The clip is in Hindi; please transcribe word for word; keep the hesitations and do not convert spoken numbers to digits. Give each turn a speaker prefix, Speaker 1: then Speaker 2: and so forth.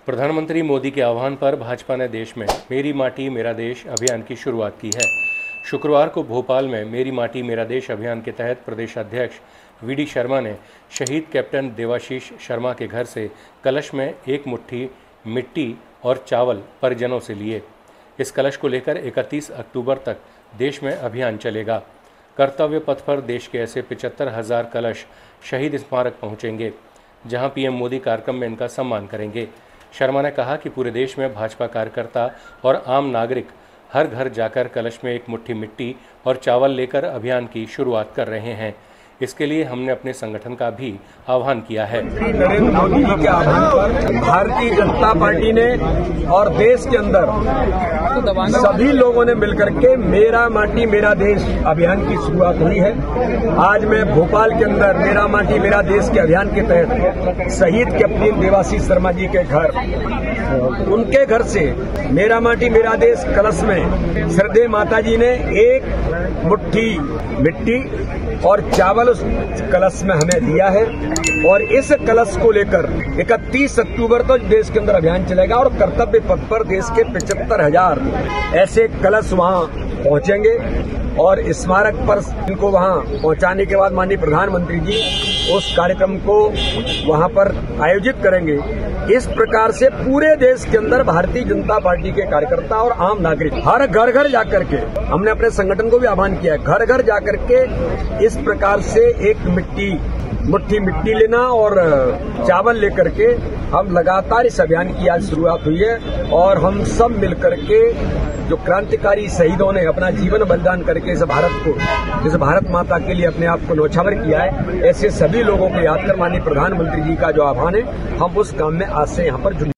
Speaker 1: प्रधानमंत्री मोदी के आह्वान पर भाजपा ने देश में मेरी माटी मेरा देश अभियान की शुरुआत की है। शुक्रवार को भोपाल में मेरी माटी मेरा देश अभियान के तहत प्रदेश अध्यक्ष वी डी शर्मा ने शहीद कैप्टन देवाशीष शर्मा के घर से कलश में एक मुट्ठी मिट्टी और चावल परिजनों से लिए। इस कलश को लेकर इकतीस अक्टूबर तक देश में अभियान चलेगा। कर्तव्य पथ पर देश के ऐसे पिचहत्तर हजार कलश शहीद स्मारक पहुंचेंगे, जहां पीएम मोदी कार्यक्रम में इनका सम्मान करेंगे। शर्मा ने कहा कि पूरे देश में भाजपा कार्यकर्ता और आम नागरिक हर घर जाकर कलश में एक मुट्ठी मिट्टी और चावल लेकर अभियान की शुरुआत कर रहे हैं। इसके लिए हमने अपने संगठन का भी आह्वान किया है।
Speaker 2: नरेंद्र मोदी जी के आह्वान पर भारतीय जनता पार्टी ने और देश के अंदर सभी लोगों ने मिलकर के मेरा माटी मेरा देश अभियान की शुरुआत हुई है। आज मैं भोपाल के अंदर मेरा माटी मेरा देश के अभियान के तहत शहीद कैप्टन देवाशीष शर्मा जी के घर, उनके घर से मेरा माटी मेरा देश कलश में श्रद्धेय माता जी ने एक मुट्ठी मिट्टी और चावल उस कलश में हमें दिया है और इस कलश को लेकर इकतीस अक्टूबर तक तो देश के अंदर अभियान चलेगा और कर्तव्य पथ पर देश के पचहत्तर हजार ऐसे कलश वहां पहुंचेंगे और स्मारक पर इनको वहां पहुंचाने के बाद माननीय प्रधानमंत्री जी उस कार्यक्रम को वहां पर आयोजित करेंगे। इस प्रकार से पूरे देश के अंदर भारतीय जनता पार्टी के कार्यकर्ता और आम नागरिक हर घर घर जाकर के, हमने अपने संगठन को भी आह्वान किया है, घर घर जाकर के इस प्रकार से एक मिट्टी मुट्ठी मिट्टी लेना और चावल लेकर के हम लगातार इस अभियान की आज शुरुआत हुई है और हम सब मिलकर के जो क्रांतिकारी शहीदों ने अपना जीवन बलिदान करके इस भारत को, इस भारत माता के लिए अपने आप को न्यौछावर किया है, ऐसे सभी लोगों को याद कर माननीय प्रधानमंत्री जी का जो आह्वान है, हम उस काम में आज से यहाँ पर जुड़